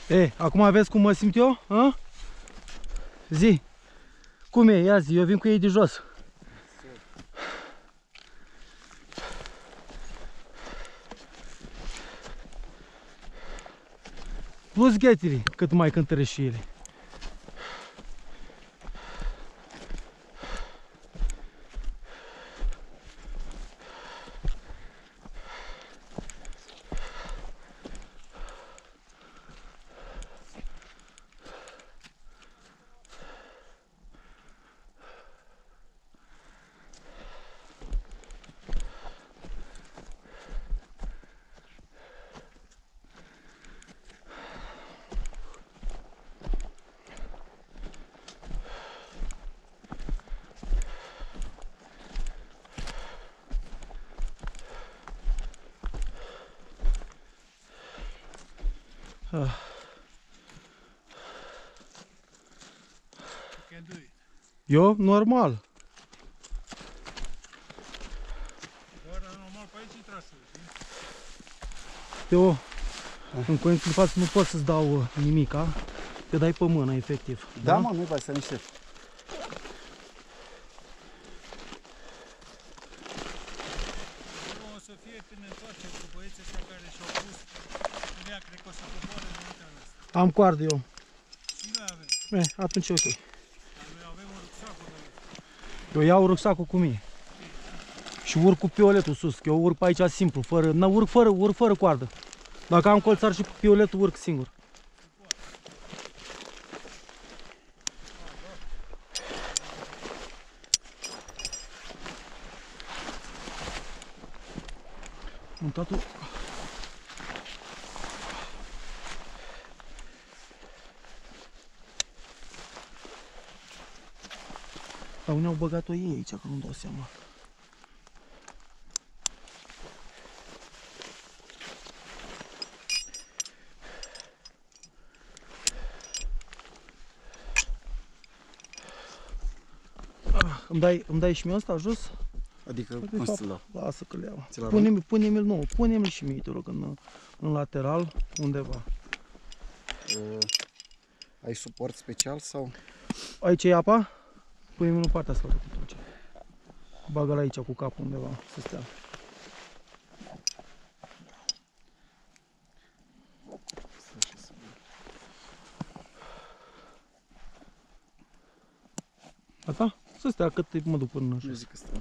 E, acum vezi cum mă simt eu? A? Zi. Cum e? Ia zi, eu vin cu ei de jos. Plus ghețile, cât mai cântăre și ele. Eu? Normal. Teo, în condiții de față nu pot să-ți dau nimica, te dai pe mână, efectiv. Da, mă, nu-i bai să niște. O să fie când ne întoarcem cu băieții ăștia care și-au pus. Ea cred că o să coboare înaintea noastră. Am coardă eu. Și noi avem. Atunci e ok. Dar noi avem un rucsac cu noi. Eu iau rucsacul cu mine. Și urc cu pioletul sus, că eu urc pe aici simplu, urc fără coardă. Dacă am colțar și pioletul, urc singur. Montatul. Dar unde au băgat-o ei aici, că nu-mi dau seama. Îmi dai și mie ăsta jos? Adică cum să-l dau? Lasă că le iau. Pune-mi, Pune-mi-l nou, pune-mi și mie, te rog, în lateral, undeva. Ai suport special sau? Aici e apa? Pune-mi în partea asta, atunci. Bagă-l aici cu capul undeva, să stea. Gata? Să stea cât mă duc până în jos. Eu zic că stă.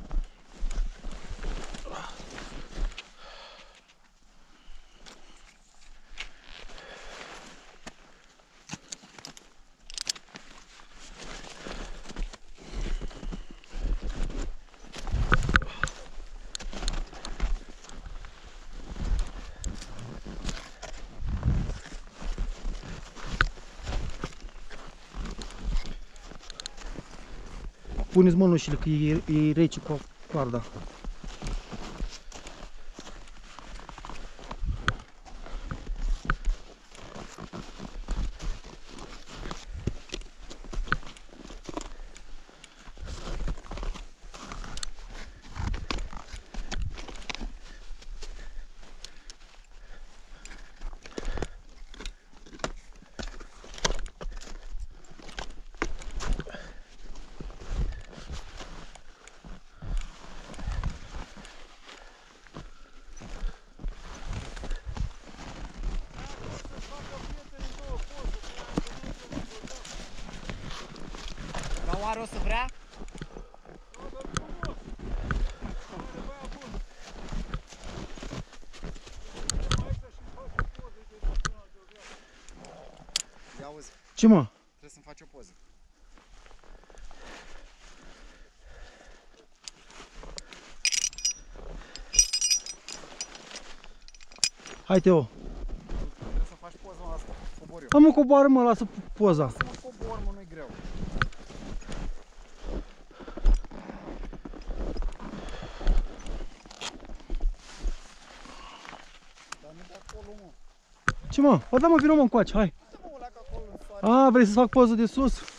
Puneți mănușile, că e rece cu coarda. Dar oare o să vrea? Ia auzi, Ce mă? trebuie să-mi faci o poză. Hai, Teo. Trebuie să faci poză la asta. Cobor eu. Am mă, coboară, mă, lasă poza. Să mă cobor, mă, nu-i greu. Dar nu de acolo, mă. Ce mă? O, da, mă, vină, mă, încoace, hai. Uite, mă, ăla că acolo în soare. A, vrei să fac poză de sus?